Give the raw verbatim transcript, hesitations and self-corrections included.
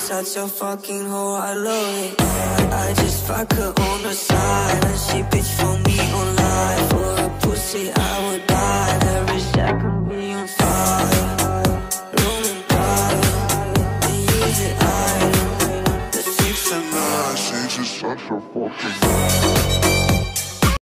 such a fucking hoe, I love it. I, I just fuck her on the side and she